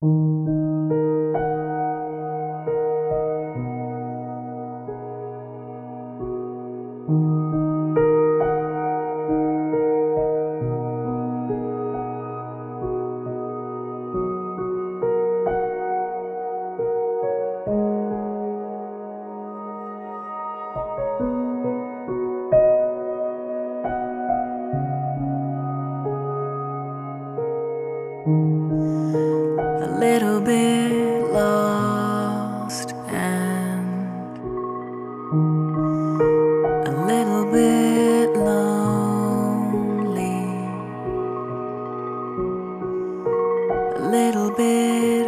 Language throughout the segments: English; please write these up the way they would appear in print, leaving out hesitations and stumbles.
A little bit lost and a little bit lonely, a little bit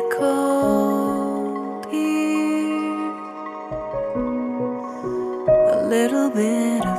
cold here, a little bit of